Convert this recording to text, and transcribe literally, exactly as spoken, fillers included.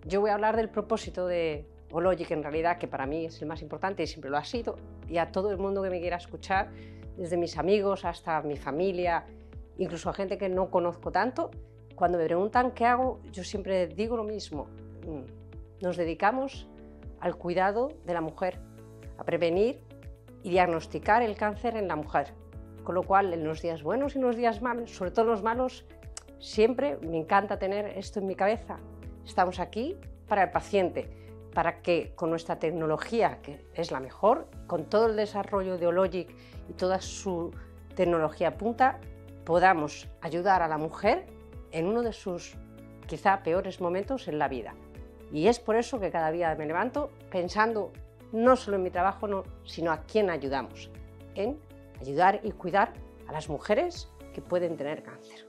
Yo voy a hablar del propósito de Hologic, en realidad, que para mí es el más importante y siempre lo ha sido, y a todo el mundo que me quiera escuchar, desde mis amigos hasta mi familia, incluso a gente que no conozco tanto, cuando me preguntan qué hago, yo siempre digo lo mismo. Nos dedicamos al cuidado de la mujer, a prevenir y diagnosticar el cáncer en la mujer. Con lo cual, en los días buenos y en los días malos, sobre todo los malos, siempre me encanta tener esto en mi cabeza. Estamos aquí para el paciente, para que con nuestra tecnología, que es la mejor, con todo el desarrollo de Hologic y toda su tecnología punta, podamos ayudar a la mujer en uno de sus quizá peores momentos en la vida. Y es por eso que cada día me levanto pensando no solo en mi trabajo, no, sino a quién ayudamos, en ayudar y cuidar a las mujeres que pueden tener cáncer.